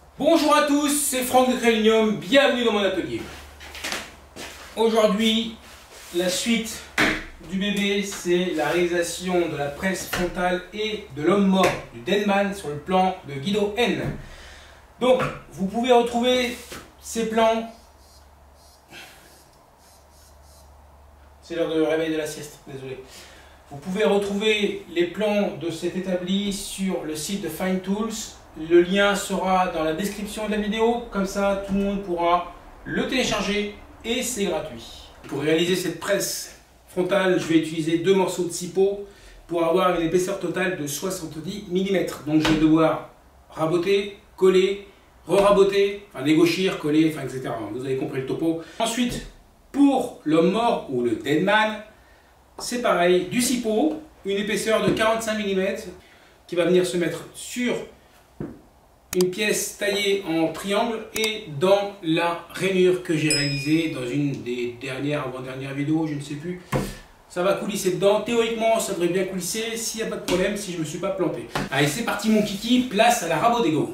Bonjour à tous, c'est Franck de Créolinium, bienvenue dans mon atelier. Aujourd'hui, la suite du bébé, c'est la réalisation de la presse frontale et de l'homme mort du Denman sur le plan de Guido N. Donc, vous pouvez retrouver ces plans. C'est l'heure de réveil de la sieste, désolé. Vous pouvez retrouver les plans de cet établi sur le site de Fine Tools. Le lien sera dans la description de la vidéo, comme ça tout le monde pourra le télécharger et c'est gratuit. Pour réaliser cette presse frontale, je vais utiliser deux morceaux de 6 pots pour avoir une épaisseur totale de 70 mm. Donc je vais devoir raboter, coller, re-raboter, enfin dégauchir, coller, enfin etc. Vous avez compris le topo. Ensuite, pour l'homme mort ou le dead man, c'est pareil, du 6 pots, une épaisseur de 45 mm qui va venir se mettre sur une pièce taillée en triangle et dans la rainure que j'ai réalisée dans une des dernières, avant-dernières vidéos, je ne sais plus. Ça va coulisser dedans. Théoriquement, ça devrait bien coulisser s'il n'y a pas de problème, si je ne me suis pas planté. Allez, c'est parti mon kiki, place à la rabot d'égo.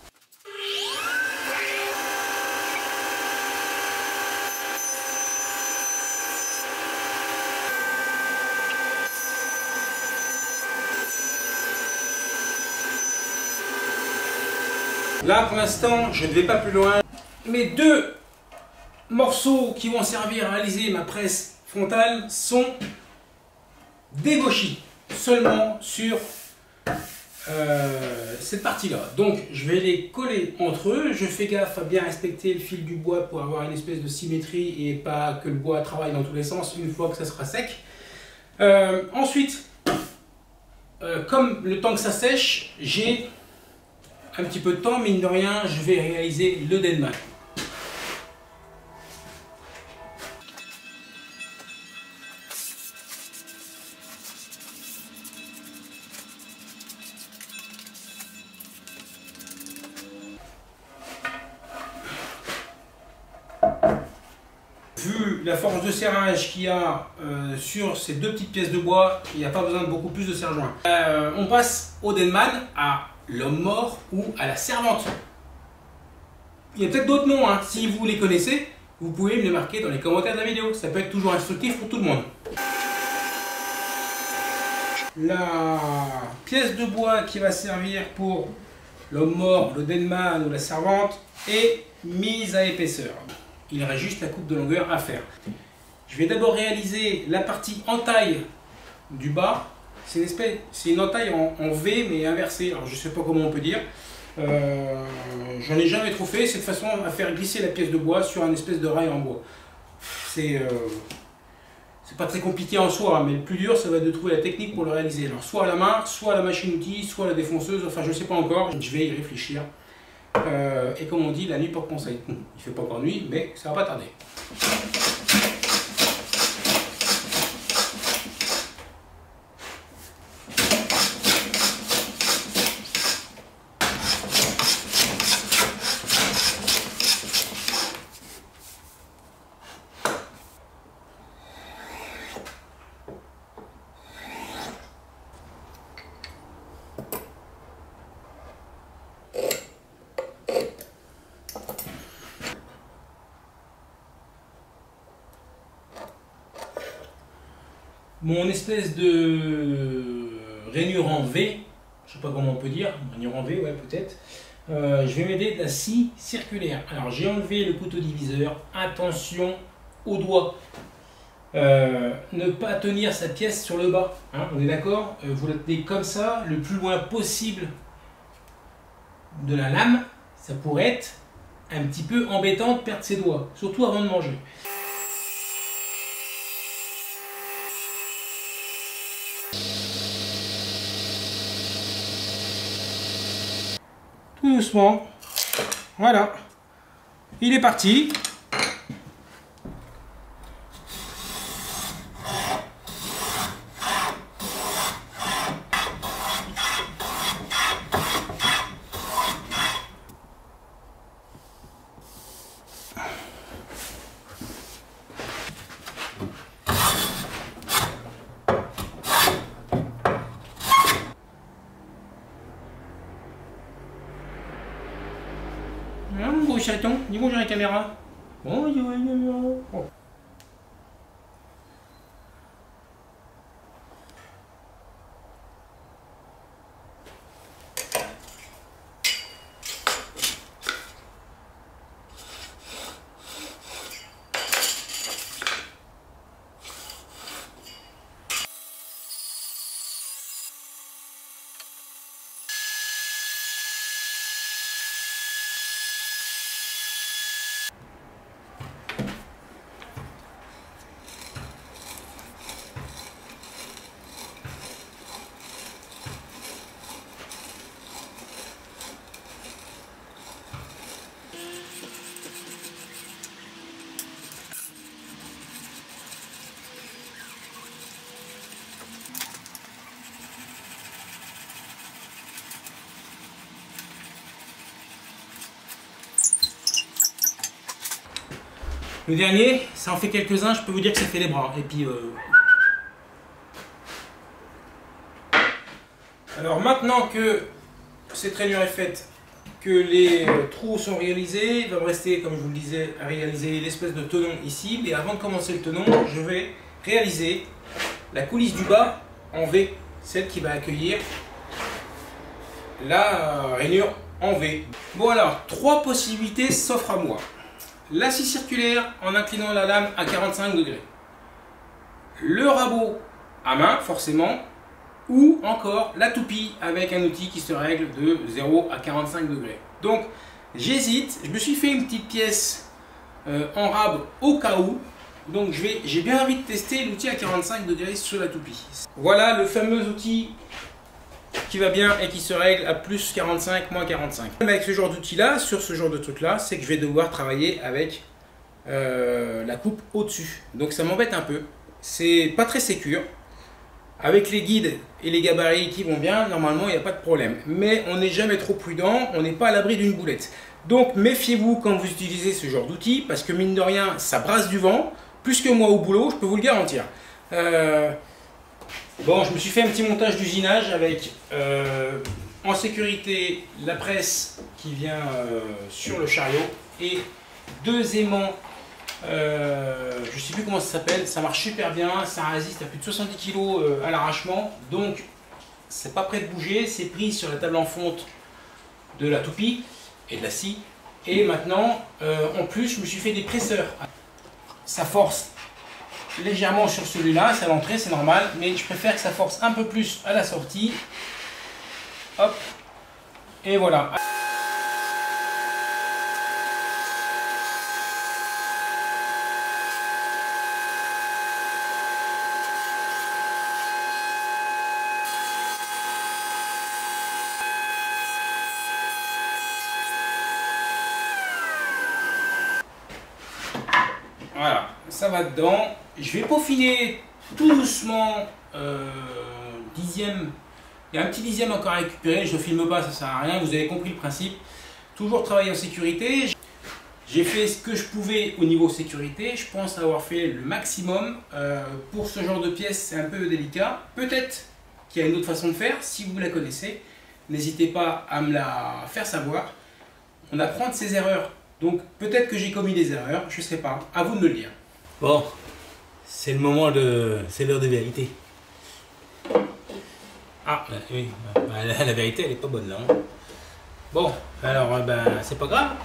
Là, pour l'instant, je ne vais pas plus loin. Mes deux morceaux qui vont servir à réaliser ma presse frontale sont dégauchis seulement sur cette partie-là. Donc, je vais les coller entre eux. Je fais gaffe à bien respecter le fil du bois pour avoir une espèce de symétrie et pas que le bois travaille dans tous les sens une fois que ça sera sec. Ensuite, comme le temps que ça sèche, j'ai un petit peu de temps, mine de rien, je vais réaliser le Denman. Vu la force de serrage qu'il y a sur ces deux petites pièces de bois, il n'y a pas besoin de beaucoup plus de serre-joint. On passe au Denman, à l'homme mort ou à la servante. Il y a peut-être d'autres noms, hein. Si vous les connaissez, vous pouvez me les marquer dans les commentaires de la vidéo. Ça peut être toujours instructif pour tout le monde. La pièce de bois qui va servir pour l'homme mort, le Denman ou la servante est mise à épaisseur. Il reste juste la coupe de longueur à faire. Je vais d'abord réaliser la partie entaille du bas. C'est une entaille en V mais inversée, alors je ne sais pas comment on peut dire. J'en ai jamais trop fait, c'est de façon à faire glisser la pièce de bois sur un espèce de rail en bois. C'est pas très compliqué en soi, mais le plus dur ça va être de trouver la technique pour le réaliser. Alors soit à la main, soit à la machine-outil, soit à la défonceuse, enfin je ne sais pas encore, je vais y réfléchir. Et comme on dit, la nuit porte conseil. Il ne fait pas encore nuit, mais ça va pas tarder. Mon espèce de rainure en V, je sais pas comment on peut dire, rainure en V, ouais peut-être, je vais m'aider de la scie circulaire. Alors j'ai enlevé le couteau diviseur, attention aux doigts, ne pas tenir sa pièce sur le bas, hein, on est d'accord, vous la tenez comme ça, le plus loin possible de la lame, ça pourrait être un petit peu embêtant de perdre ses doigts, surtout avant de manger. Tout doucement, voilà, il est parti. Hein, mon gros chaton, dis bonjour à la caméra. Bonjour à la caméra. Oh. Le dernier, ça en fait quelques-uns, je peux vous dire que ça fait les bras. Et puis, Alors maintenant que cette rainure est faite, que les trous sont réalisés, il va me rester, comme je vous le disais, à réaliser l'espèce de tenon ici. Mais avant de commencer le tenon, je vais réaliser la coulisse du bas en V, celle qui va accueillir la rainure en V. Bon alors, 3 possibilités s'offrent à moi. La scie circulaire en inclinant la lame à 45 degrés. Le rabot à main, forcément. Ou encore la toupie avec un outil qui se règle de 0 à 45 degrés. Donc j'hésite, je me suis fait une petite pièce en rab au cas où. Donc j'ai bien envie de tester l'outil à 45 degrés sur la toupie. Voilà le fameux outil qui va bien et qui se règle à plus 45, moins 45. Avec ce genre d'outil là, sur ce genre de truc là, c'est que je vais devoir travailler avec la coupe au-dessus. Donc ça m'embête un peu. C'est pas très sécure. Avec les guides et les gabarits qui vont bien, normalement il n'y a pas de problème. Mais on n'est jamais trop prudent, on n'est pas à l'abri d'une boulette. Donc méfiez-vous quand vous utilisez ce genre d'outil, parce que mine de rien, ça brasse du vent, plus que moi au boulot, je peux vous le garantir. Bon, je me suis fait un petit montage d'usinage avec en sécurité la presse qui vient sur le chariot et 2 aimants. Je ne sais plus comment ça s'appelle, ça marche super bien, ça résiste à plus de 70 kg à l'arrachement, donc c'est pas prêt de bouger, c'est pris sur la table en fonte de la toupie et de la scie. Et maintenant, en plus, je me suis fait des presseurs. Ça force légèrement sur celui-là, c'est à l'entrée, c'est normal, mais je préfère que ça force un peu plus à la sortie. Hop, et voilà. Voilà, ça va dedans. Je vais peaufiner tout doucement. Dixième. Il y a un petit dixième encore à récupérer. Je ne filme pas, ça sert à rien. Vous avez compris le principe. Toujours travailler en sécurité. J'ai fait ce que je pouvais au niveau sécurité. Je pense avoir fait le maximum. Pour ce genre de pièce, c'est un peu délicat. Peut-être qu'il y a une autre façon de faire. Si vous la connaissez, n'hésitez pas à me la faire savoir. On apprend de ses erreurs. Donc peut-être que j'ai commis des erreurs, je ne sais pas, à vous de me le dire. Bon, c'est le moment de... c'est l'heure de vérité. Ah, Oui, la vérité elle est pas bonne là. Hein. Bon, alors c'est pas grave.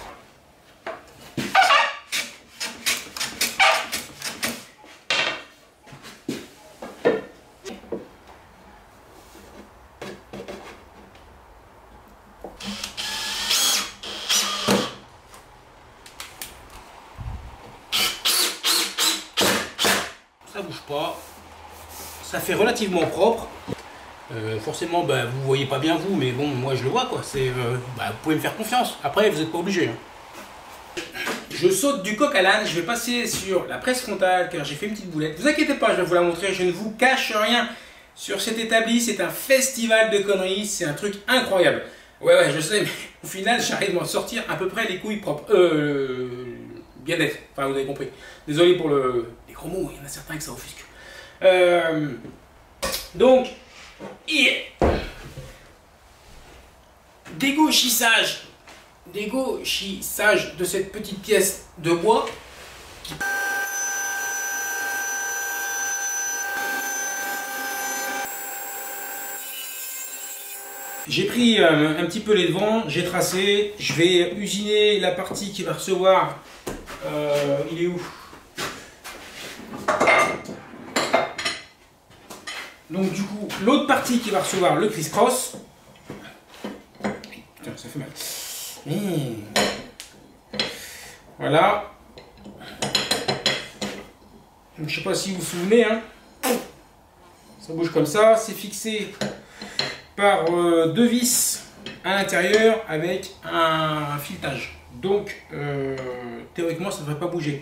ça bouge pas, ça fait relativement propre. Forcément, vous voyez pas bien vous, mais bon, moi je le vois quoi. C'est, vous pouvez me faire confiance. Après, vous n'êtes pas obligé. Hein. Je saute du coq à l'âne. Je vais passer sur la presse frontale car j'ai fait une petite boulette. Vous inquiétez pas, je vais vous la montrer. Je ne vous cache rien sur cet établi. C'est un festival de conneries. C'est un truc incroyable. Ouais, je sais, mais au final, j'arrive à m'en sortir à peu près les couilles propres. Bien d'être. Enfin, vous avez compris. Désolé pour les gros mots. Il y en a certains que ça offusque. Donc, dégauchissage dégauchissage de cette petite pièce de bois. J'ai pris un petit peu les devants, j'ai tracé, je vais usiner la partie qui va recevoir, il est où? Donc du coup, l'autre partie qui va recevoir le criss-cross. Putain, ça fait mal. Voilà. Donc, je sais pas si vous vous souvenez, hein. Ça bouge comme ça, c'est fixé par deux vis à l'intérieur avec un filetage. Donc théoriquement ça ne devrait pas bouger.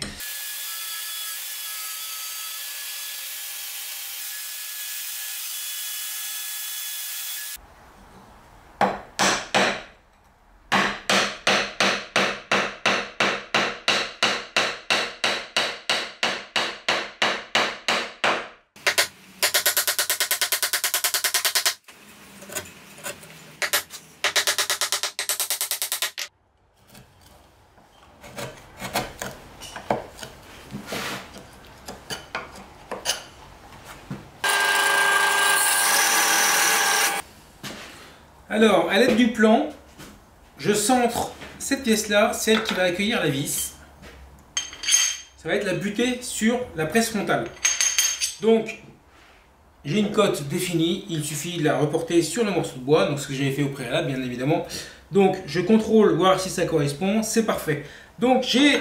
Alors, à l'aide du plan, je centre cette pièce-là, celle qui va accueillir la vis. Ça va être la butée sur la presse frontale. Donc, j'ai une cote définie, il suffit de la reporter sur le morceau de bois, donc ce que j'avais fait au préalable, bien évidemment. Donc, je contrôle, voir si ça correspond, c'est parfait. Donc, j'ai...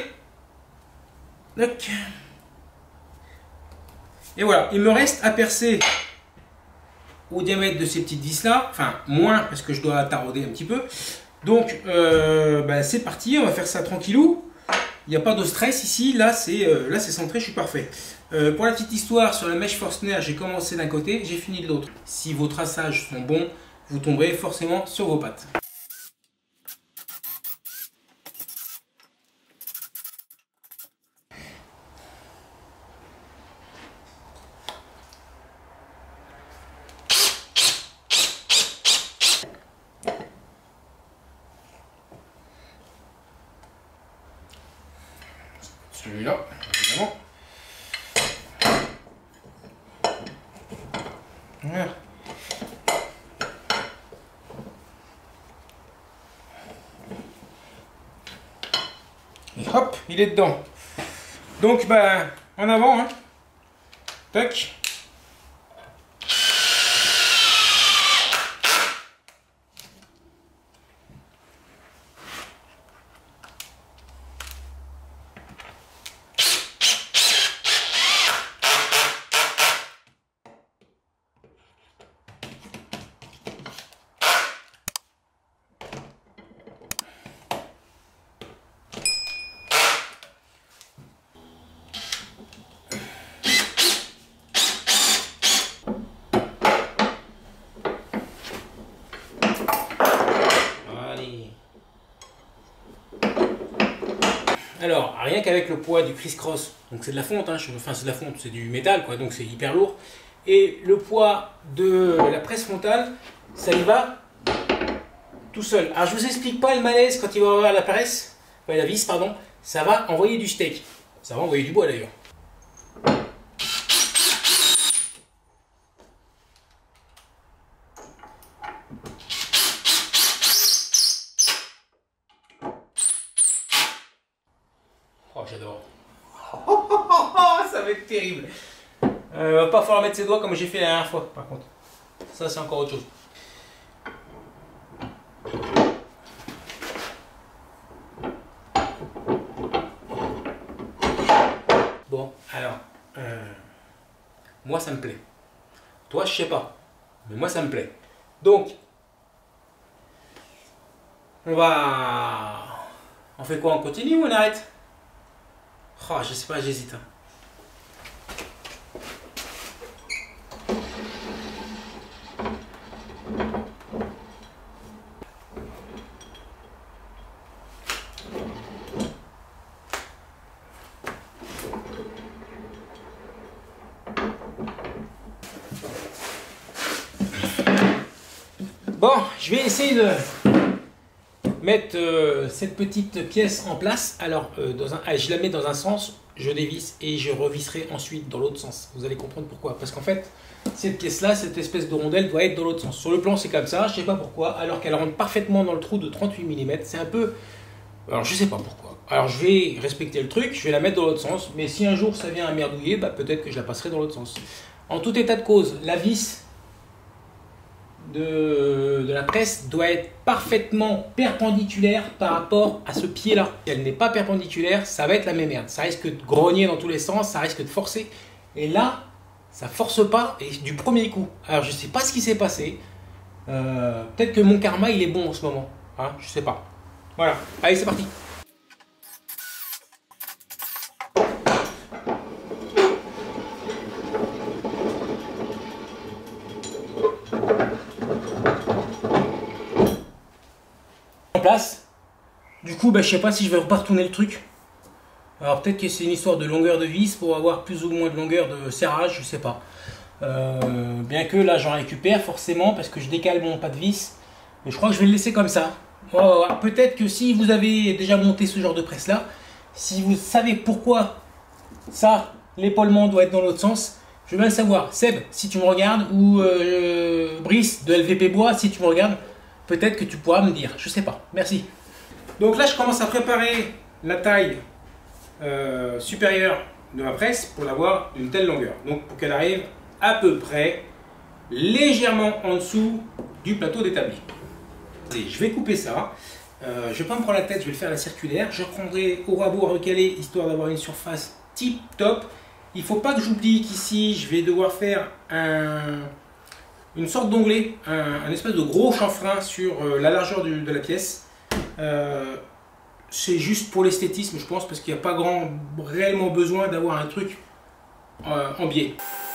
Et voilà, il me reste à percer au diamètre de ces petites vis là, enfin moins parce que je dois tarauder un petit peu. Donc c'est parti, on va faire ça tranquillou. Il n'y a pas de stress ici, là c'est centré, je suis parfait. Pour la petite histoire, sur la mèche Forstner, j'ai commencé d'un côté, j'ai fini de l'autre. Si vos traçages sont bons, vous tomberez forcément sur vos pattes. Celui-là, évidemment. Voilà. Et hop, il est dedans. Donc, en avant, hein. Tac. Alors, rien qu'avec le poids du criss-cross, donc c'est de la fonte, hein, enfin c'est de la fonte, c'est du métal, quoi, donc c'est hyper lourd. Et le poids de la presse frontale, ça y va tout seul. Alors je vous explique pas le malaise quand il va avoir la presse, enfin, la vis, pardon, ça va envoyer du steak. Ça va envoyer du bois d'ailleurs. Oh, j'adore. Ça va être terrible. Va pas falloir mettre ses doigts comme j'ai fait la dernière fois, par contre. Ça, c'est encore autre chose. Bon, alors, moi, ça me plaît. Toi, je sais pas. Mais moi, ça me plaît. Donc, on fait quoi? On continue ou on arrête? Oh, je sais pas, j'hésite. Bon, je vais essayer mettre cette petite pièce en place. Alors, je la mets dans un sens, je dévisse et je revisserai ensuite dans l'autre sens. Vous allez comprendre pourquoi. Parce qu'en fait, cette pièce-là, cette espèce de rondelle doit être dans l'autre sens. Sur le plan, c'est comme ça, je ne sais pas pourquoi, alors qu'elle rentre parfaitement dans le trou de 38 mm. C'est un peu... Alors, je ne sais pas pourquoi. Alors, je vais respecter le truc, je vais la mettre dans l'autre sens. Mais si un jour ça vient à merdouiller, bah, peut-être que je la passerai dans l'autre sens. En tout état de cause, la vis de la presse doit être parfaitement perpendiculaire par rapport à ce pied-là. Si elle n'est pas perpendiculaire, ça va être la même merde. Ça risque de grogner dans tous les sens, ça risque de forcer. Et là, ça force pas et du premier coup. Alors je sais pas ce qui s'est passé. Peut-être que mon karma il est bon en ce moment. Hein, je sais pas. Voilà. Allez, c'est parti. En place. Du coup, je sais pas si je vais pas retourner le truc. Alors peut-être que c'est une histoire de longueur de vis pour avoir plus ou moins de longueur de serrage, je sais pas. Bien que là j'en récupère forcément parce que je décale mon pas de vis. Mais je crois que je vais le laisser comme ça. Peut-être que si vous avez déjà monté ce genre de presse là, si vous savez pourquoi ça, l'épaulement doit être dans l'autre sens, je veux bien le savoir. Seb, si tu me regardes, ou Brice de LVP Bois, si tu me regardes, peut-être que tu pourras me dire. Je sais pas. Merci. Donc là je commence à préparer la taille supérieure de ma presse pour l'avoir d'une telle longueur. Donc pour qu'elle arrive à peu près légèrement en dessous du plateau d'établi. Je vais couper ça. Je ne vais pas me prendre la tête, je vais le faire à la circulaire. Je reprendrai au rabot à recaler histoire d'avoir une surface tip top. Il ne faut pas que j'oublie qu'ici je vais devoir faire une sorte d'onglet, un espèce de gros chanfrein sur la largeur de la pièce. C'est juste pour l'esthétisme, je pense, parce qu'il n'y a pas réellement besoin d'avoir un truc en biais.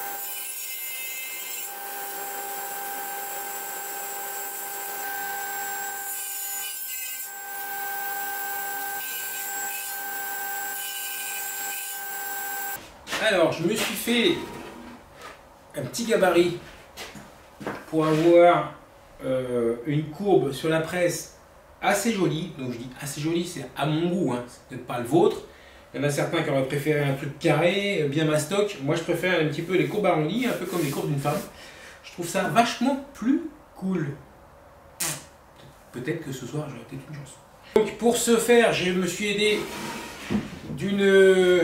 Alors, je me suis fait un petit gabarit pour avoir une courbe sur la presse assez jolie. Donc je dis assez jolie, c'est à mon goût, hein. C'est peut-être pas le vôtre. Il y en a certains qui auraient préféré un truc carré, bien mastoc. Moi je préfère un petit peu les courbes arrondies, un peu comme les courbes d'une femme. Je trouve ça vachement plus cool. Peut-être que ce soir j'aurai peut-être une chance. Donc pour ce faire, je me suis aidé d'une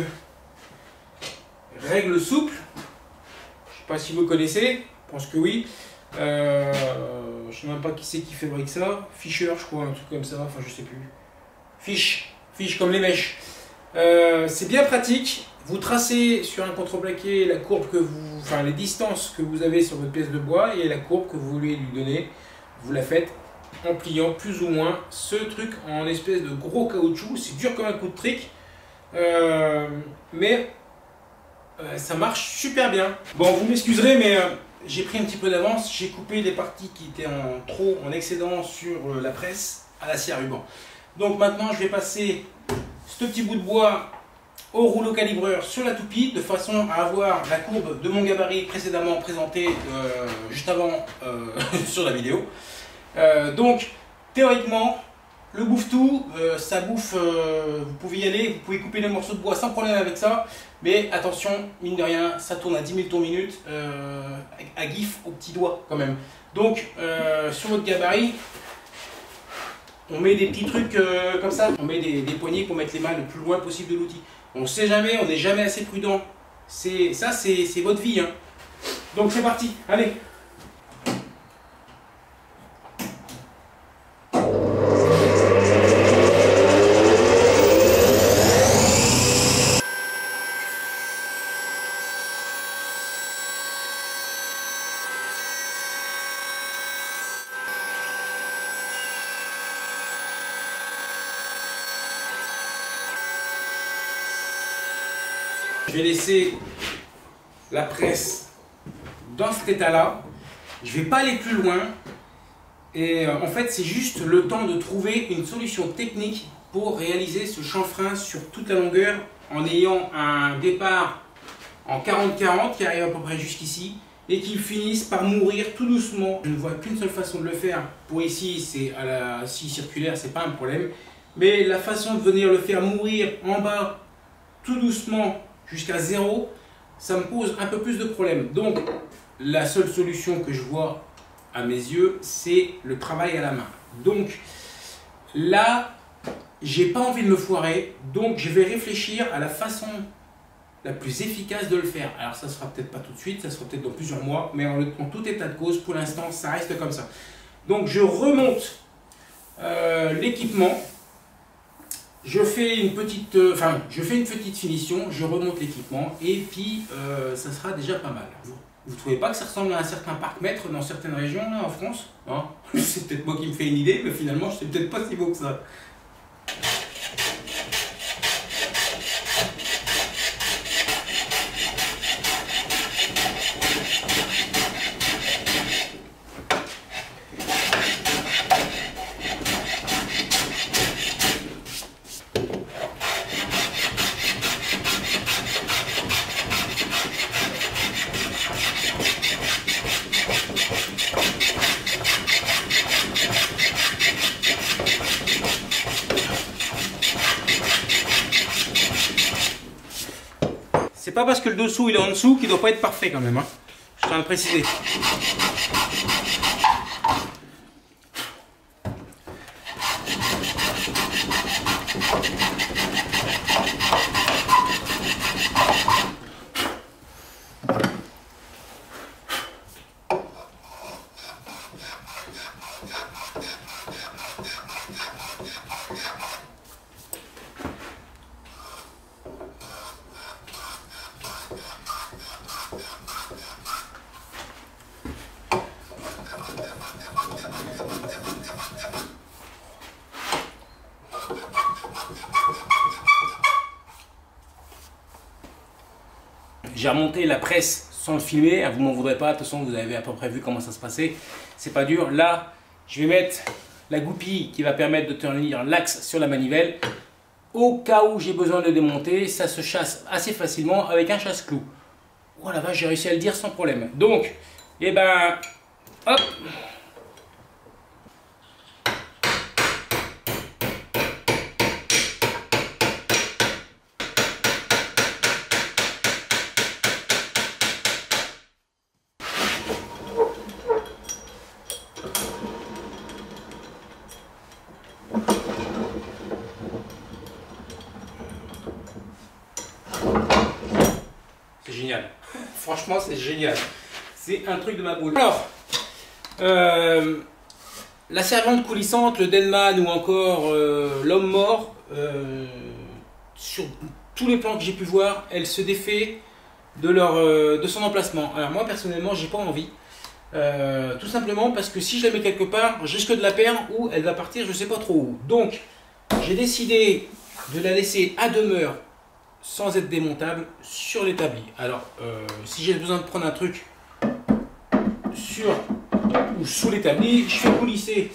règle souple. Je sais pas si vous connaissez, je pense que oui. Je sais même pas qui c'est qui fabrique ça. Fischer, je crois, un truc comme ça. Enfin, je sais plus. Fiche comme les mèches. C'est bien pratique. Vous tracez sur un contreplaqué la courbe que vous, enfin les distances que vous avez sur votre pièce de bois et la courbe que vous voulez lui donner. Vous la faites en pliant plus ou moins ce truc en espèce de gros caoutchouc. C'est dur comme un coup de trick, mais ça marche super bien. Bon, vous m'excuserez, mais j'ai pris un petit peu d'avance. J'ai coupé les parties qui étaient en excédent sur la presse à la scie à ruban. Donc maintenant, je vais passer ce petit bout de bois au rouleau calibreur sur la toupie de façon à avoir la courbe de mon gabarit précédemment présenté juste avant sur la vidéo. Donc théoriquement le bouffe-tout, ça bouffe, vous pouvez y aller, vous pouvez couper les morceaux de bois sans problème avec ça, mais attention, mine de rien, ça tourne à 10 000 tours minute, à gif au petit doigt quand même. Donc sur votre gabarit, on met des petits trucs comme ça, on met des poignées pour mettre les mains le plus loin possible de l'outil. On ne sait jamais, on n'est jamais assez prudent. Ça, c'est votre vie, hein. Donc c'est parti, allez. Je vais laisser la presse dans cet état-là. Je ne vais pas aller plus loin. Et en fait, c'est juste le temps de trouver une solution technique pour réaliser ce chanfrein sur toute la longueur en ayant un départ en 40-40 qui arrive à peu près jusqu'ici et qu'ils finissent par mourir tout doucement. Je ne vois qu'une seule façon de le faire. Pour ici, c'est à la scie circulaire, c'est pas un problème. Mais la façon de venir le faire mourir en bas, tout doucement, jusqu'à 0, ça me pose un peu plus de problèmes. Donc, la seule solution que je vois à mes yeux, c'est le travail à la main. Donc, là, j'ai pas envie de me foirer, donc je vais réfléchir à la façon la plus efficace de le faire. Alors ça sera peut-être pas tout de suite, ça sera peut-être dans plusieurs mois, mais en tout état de cause, pour l'instant, ça reste comme ça. Donc je remonte l'équipement, je fais une petite finition, je remonte l'équipement, et puis ça sera déjà pas mal. Vous trouvez pas que ça ressemble à un certain parc-mètre dans certaines régions là, en France, hein? C'est peut-être moi qui me fais une idée, mais finalement, c'est peut-être pas si beau que ça. C'est pas parce que le dessous il est en dessous qu'il doit pas être parfait quand même, hein. Je tiens à le préciser. J'ai remonté la presse sans le filmer, vous m'en voudrez pas, de toute façon vous avez à peu près vu comment ça se passait, c'est pas dur. Là, je vais mettre la goupille qui va permettre de tenir l'axe sur la manivelle. Au cas où j'ai besoin de le démonter, ça se chasse assez facilement avec un chasse-clou. Oh la vache, j'ai réussi à le dire sans problème. Donc, et ben, hop. C'est génial. Franchement, c'est génial. C'est un truc de ma boule. Alors, la servante coulissante, le Denman ou encore l'homme mort, sur tous les plans que j'ai pu voir, elle se défait de son emplacement. Alors moi, personnellement, j'ai pas envie. Tout simplement parce que si je la mets quelque part, je risque de la perdre ou elle va partir, je sais pas trop où. Donc, j'ai décidé de la laisser à demeure sans être démontable sur l'établi. Alors, si j'ai besoin de prendre un truc sur ou sous l'établi, je fais coulisser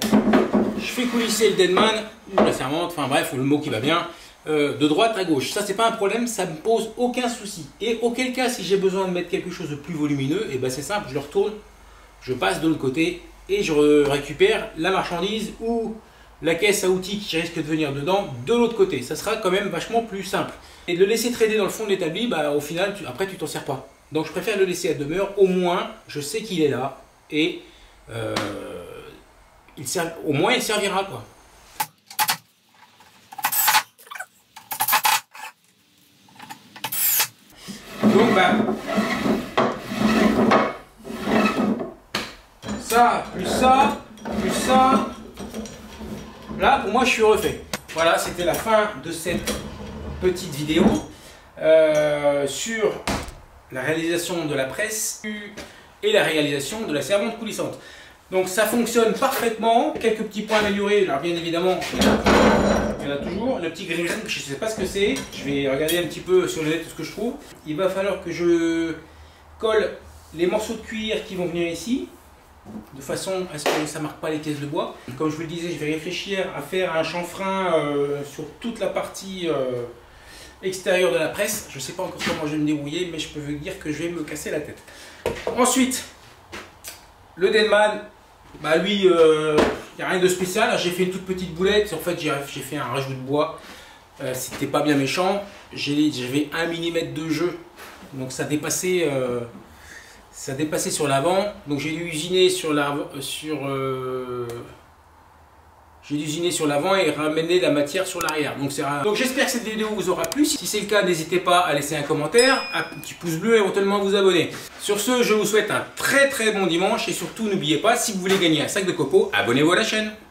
le Denman ou la servante, enfin bref, le mot qui va bien, de droite à gauche. Ça, c'est pas un problème, ça me pose aucun souci. Et auquel cas, si j'ai besoin de mettre quelque chose de plus volumineux, et ben c'est simple, je le retourne, je passe de l'autre côté et je récupère la marchandise ou la caisse à outils qui risque de venir dedans de l'autre côté. Ça sera quand même vachement plus simple. Et de le laisser traîner dans le fond de l'établi, bah, au final, après, tu t'en sers pas. Donc, je préfère le laisser à demeure. Au moins, je sais qu'il est là. Et au moins, il servira, quoi. Donc, bah, ça, plus ça, plus ça. Là, pour moi, je suis refait. Voilà, c'était la fin de cette petite vidéo sur la réalisation de la presse et la réalisation de la servante coulissante. Donc ça fonctionne parfaitement, quelques petits points améliorés, alors bien évidemment il y en a toujours, le petit grille, je ne sais pas ce que c'est, je vais regarder un petit peu sur le net tout ce que je trouve. Il va falloir que je colle les morceaux de cuir qui vont venir ici, de façon à ce que ça ne marque pas les caisses de bois. Comme je vous le disais, je vais réfléchir à faire un chanfrein sur toute la partie extérieur de la presse. Je ne sais pas encore comment je vais me débrouiller, mais je peux vous dire que je vais me casser la tête. Ensuite, le Denman, bah lui, il n'y a rien de spécial. J'ai fait une toute petite boulette. En fait, j'ai fait un rajout de bois. C'était pas bien méchant. J'avais 1 mm de jeu, donc ça dépassait sur l'avant. Donc j'ai dû usiner sur l'avant et ramener la matière sur l'arrière. Donc j'espère que cette vidéo vous aura plu. Si c'est le cas, n'hésitez pas à laisser un commentaire, un petit pouce bleu et éventuellement vous abonner. Sur ce, je vous souhaite un très bon dimanche et surtout n'oubliez pas, si vous voulez gagner un sac de copeaux, abonnez-vous à la chaîne.